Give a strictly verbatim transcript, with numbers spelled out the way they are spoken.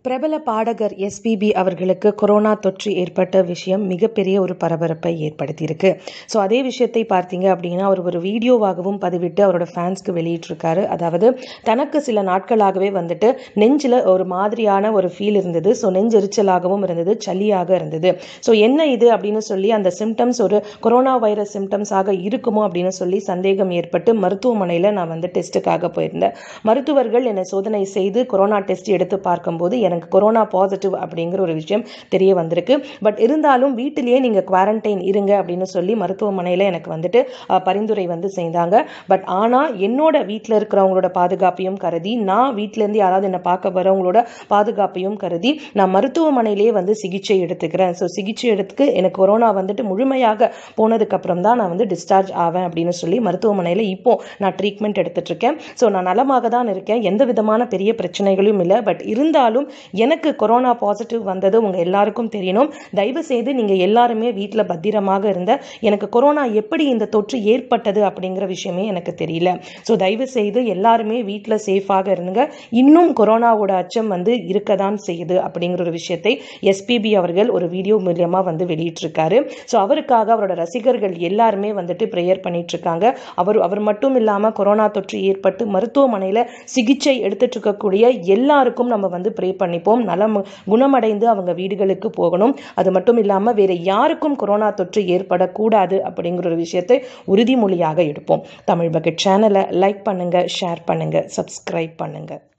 பிரபல பாடகர் எஸ்பிபி அவர்களுக்கு கொரோனா தொற்று ஏற்பட்ட விஷயம் மிகப்பெரிய ஒரு பரபரப்பை ஏற்படுத்தியிருக்கு. ஸோ அதே விஷயத்தை பார்த்தீங்க அப்படின்னா அவர் ஒரு வீடியோவாகவும் பதிவிட்டு அவரோட ஃபேன்ஸ்க்கு வெளியிட்டிருக்காரு. அதாவது தனக்கு சில நாட்களாகவே வந்துட்டு நெஞ்சில் ஒரு மாதிரியான ஒரு ஃபீல் இருந்தது. ஸோ நெஞ்செரிச்சலாகவும் இருந்தது, சளியாக இருந்தது. ஸோ என்ன இது அப்படின்னு சொல்லி அந்த சிம்டம்ஸ் ஒரு கொரோனா வைரஸ் சிம்டம்ஸாக இருக்குமோ அப்படின்னு சொல்லி சந்தேகம் ஏற்பட்டு மருத்துவமனையில் நான் வந்து டெஸ்ட்டுக்காக போயிருந்தேன். மருத்துவர்கள் என்னை சோதனை செய்து கொரோனா டெஸ்ட் எடுத்து பார்க்கும்போது எனக்கு கொரோனா பாசிட்டிவ் அப்படிங்கிற ஒரு விஷயம் தெரிய வந்திருக்கு. பட் இருந்தாலும் வீட்டிலேயே நீங்கள் குவாரண்டைன் இருங்க அப்படின்னு சொல்லி மருத்துவமனையில் எனக்கு வந்துட்டு பரிந்துரை வந்து செய்தாங்க. பட் ஆனால் என்னோட வீட்டில் இருக்கிறவங்களோட பாதுகாப்பையும் கருதி, நான் வீட்டிலேருந்து யாராவது என்னை பார்க்க வரவங்களோட பாதுகாப்பையும் கருதி நான் மருத்துவமனையிலேயே வந்து சிகிச்சை எடுத்துக்கிறேன். ஸோ சிகிச்சை எடுத்துக்கு எனக்கு கொரோனா வந்துட்டு முழுமையாக போனதுக்கு அப்புறம் தான் நான் வந்து டிஸ்சார்ஜ் ஆவேன் அப்படின்னு சொல்லி மருத்துவமனையில் இப்போ நான் ட்ரீட்மெண்ட் எடுத்துட்டு இருக்கேன். ஸோ நான் நலமாக தான் இருக்கேன், எந்த விதமான பெரிய பிரச்சனைகளும் இல்லை. பட் இருந்தாலும் எனக்கு கொரோனா பாசிட்டிவ் வந்தது உங்க எல்லாருக்கும் தெரியணும். தயவு செய்து நீங்க எல்லாருமே வீட்டில் பத்திரமாக இருந்த. எனக்கு கொரோனா எப்படி இந்த தொற்று ஏற்பட்டது அப்படிங்கிற விஷயமே எனக்கு தெரியல. ஸோ தயவு செய்து எல்லாருமே வீட்டில் சேஃபாக இருந்துங்க. இன்னும் கொரோனாவோட அச்சம் வந்து இருக்கதான் செய்யுது அப்படிங்கிற ஒரு விஷயத்தை எஸ்பிபி அவர்கள் ஒரு வீடியோ மூலியமா வந்து வெளியிட்டிருக்காரு. ஸோ அவருக்காக அவரோட ரசிகர்கள் எல்லாருமே வந்துட்டு ப்ரேயர் பண்ணிட்டு இருக்காங்க. அவர் அவர் மட்டும் இல்லாமல் கொரோனா தொற்று ஏற்பட்டு மருத்துவமனையில் சிகிச்சை எடுத்துட்டு இருக்கக்கூடிய எல்லாருக்கும் நம்ம வந்து ப்ரே பண்ணிப்போம். நலம் குணமடைந்து அவங்க வீடுகளுக்கு போகணும். அது மட்டும் இல்லாமல் வேற யாருக்கும் கொரோனா தொற்று ஏற்படக்கூடாது அப்படிங்கிற ஒரு விஷயத்தை உறுதிமொழியாக எடுப்போம். தமிழ் பக்கெட் சேனலை லைக் பண்ணுங்க, ஷேர் பண்ணுங்க, சப்ஸ்கிரைப் பண்ணுங்க.